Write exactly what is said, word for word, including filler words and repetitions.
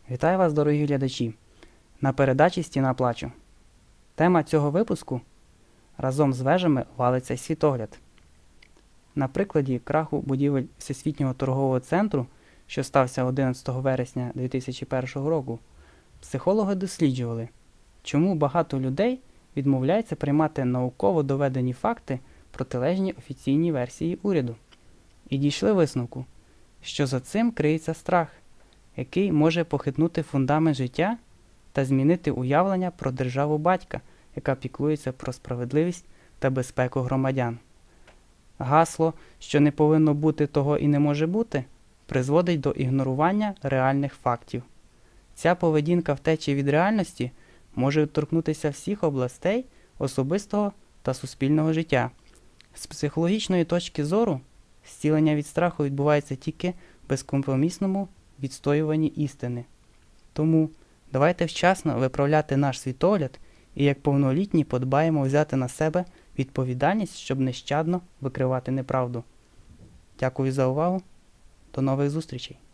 Вітаю вас, дорогі глядачі! На передачі «Стіна плачу». Тема цього випуску «Разом з вежами валиться світогляд». На прикладі краху будівель Всесвітнього торгового центру, що стався одинадцятого вересня дві тисячі першого року, психологи досліджували, чому багато людей відмовляються приймати науково доведені факти протилежні офіційній версії уряду. І дійшли висновку, що за цим криється страх, який може похитнути фундамент життя та змінити уявлення про державу батька, яка піклується про справедливість та безпеку громадян. Гасло, що не повинно бути того і не може бути, призводить до ігнорування реальних фактів. Ця поведінка втечі від реальності може торкнутися всіх областей особистого та суспільного життя. З психологічної точки зору, зцілення від страху відбувається тільки в безкомпромісному відстоюванні істини. Тому давайте вчасно виправляти наш світогляд і як повнолітні подбаємо взяти на себе відповідальність, щоб нещадно викривати неправду. Дякую за увагу. До нових зустрічей!